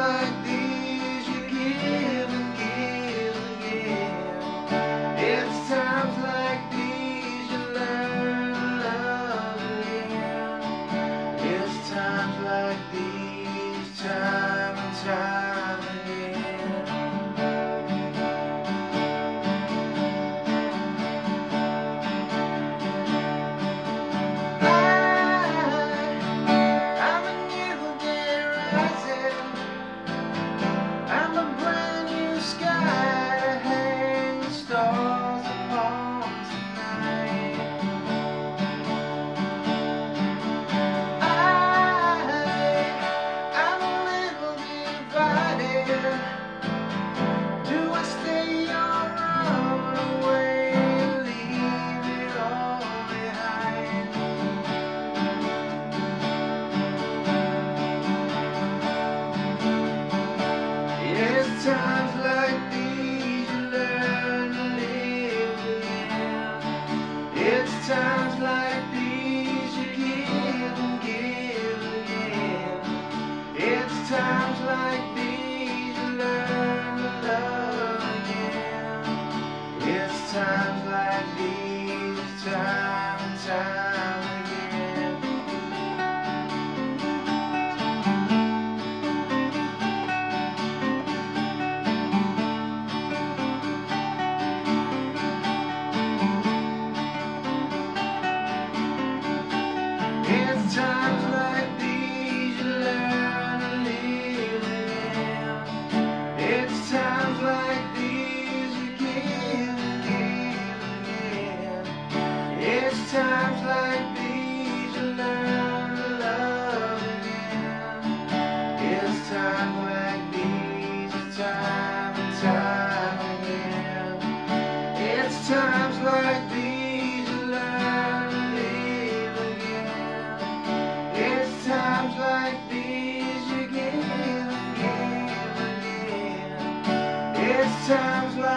like these you give and give again. It's times like these you learn to love again. It's times like these, time and time again. I'm a new day rising. I'm a brand new sky to hang the stars upon tonight. I'm a little divided. Do I stay or run away and leave it all behind? It's times like these you learn to live again. It's times like these you give and give again. It's times like these you learn to love again. It's times like these, time and time again. It's times like these you learn to live again. It's times like these you give and give again. It's times like these you learn to love again. It's times like these, time and time again. It's times like these you learn to live again. It's times like these you give and give again. It's times like